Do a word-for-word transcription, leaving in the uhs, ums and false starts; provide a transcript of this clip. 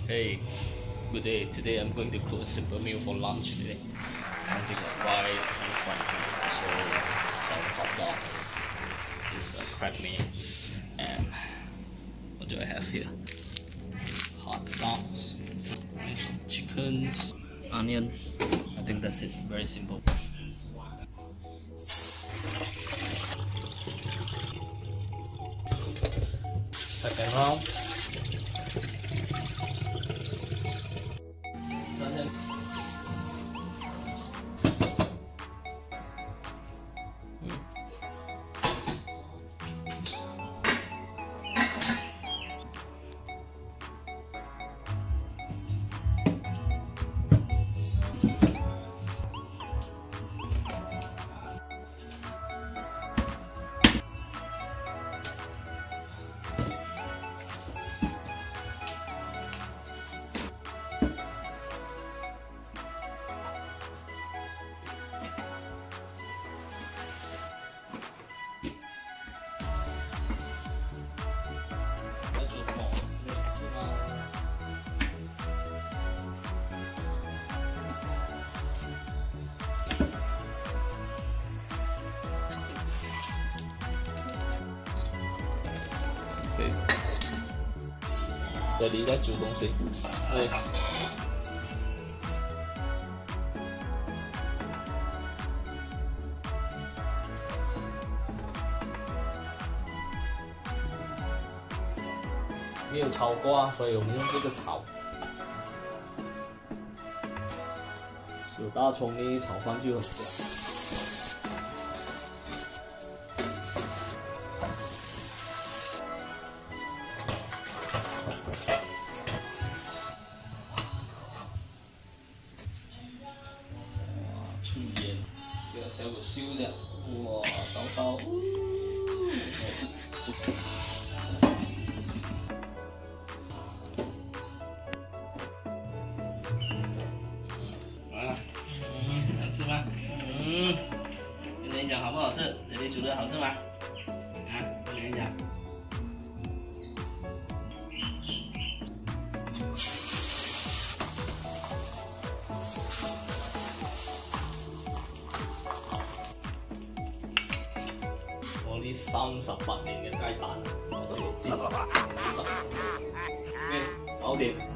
Hey, good day. Today I'm going to cook a simple meal for lunch today. Something like rice and fried rice, also some hot dogs, this uh, crab meat, and what do I have here? Hot dogs, and some chickens, onion. I think that's it. Very simple. Second round.对，这里在煮东西，对。没有炒过啊，所以我们用这个炒。有大葱呢，炒饭就很香。 粗盐，给它小火燒啫，哇，手手。啊，嗯，好吃吗？嗯，跟你讲好不好吃？姐姐煮的好吃吗？啊，跟你讲。 呢三十八年嘅雞蛋啊，我先知道。OK，搞掂。